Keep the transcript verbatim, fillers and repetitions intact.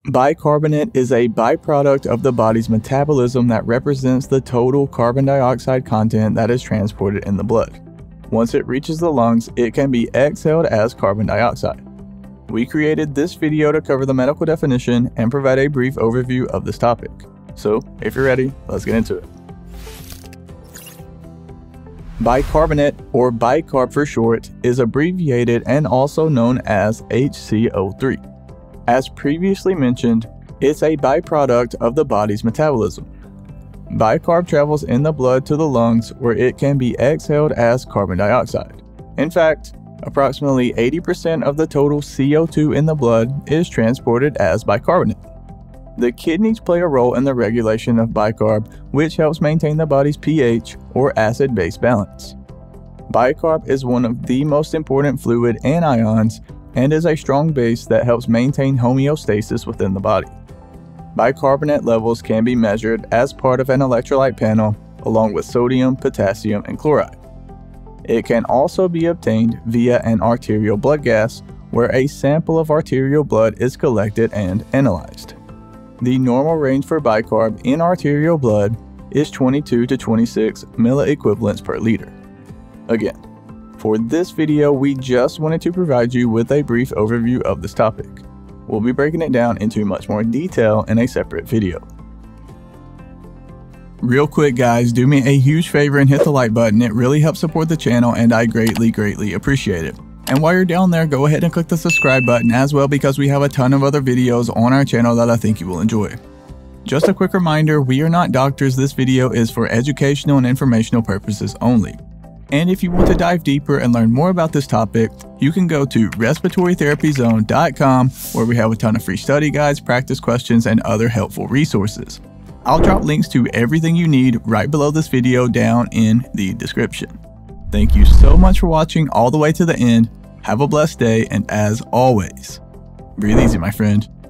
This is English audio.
Bicarbonate is a byproduct of the body's metabolism that represents the total carbon dioxide content that is transported in the blood. Once it reaches the lungs, it can be exhaled as carbon dioxide. We created this video to cover the medical definition and provide a brief overview of this topic. So, if you're ready, let's get into it. Bicarbonate, or bicarb for short, is abbreviated and also known as H C O three. As previously mentioned, it's a byproduct of the body's metabolism. Bicarb travels in the blood to the lungs where it can be exhaled as carbon dioxide. In fact, approximately eighty percent of the total C O two in the blood is transported as bicarbonate. The kidneys play a role in the regulation of bicarb, which helps maintain the body's pH, or acid-base balance. Bicarb is one of the most important fluid anions and is a strong base that helps maintain homeostasis within the body. Bicarbonate levels can be measured as part of an electrolyte panel, along with sodium, potassium, and chloride. It can also be obtained via an arterial blood gas, where a sample of arterial blood is collected and analyzed. The normal range for bicarb in arterial blood is twenty-two to twenty-six milliequivalents per liter. Again, for this video, we just wanted to provide you with a brief overview of this topic. We'll be breaking it down into much more detail in a separate video. Real quick guys, do me a huge favor and hit the like button. It really helps support the channel and I greatly, greatly appreciate it. And while you're down there, go ahead and click the subscribe button as well, because we have a ton of other videos on our channel that I think you will enjoy. Just a quick reminder, we are not doctors. This video is for educational and informational purposes only. And if you want to dive deeper and learn more about this topic, you can go to respiratory therapy zone dot com, where we have a ton of free study guides, practice questions, and other helpful resources. I'll drop links to everything you need right below this video down in the description. Thank you so much for watching all the way to the end. Have a blessed day, and as always, breathe easy, my friend.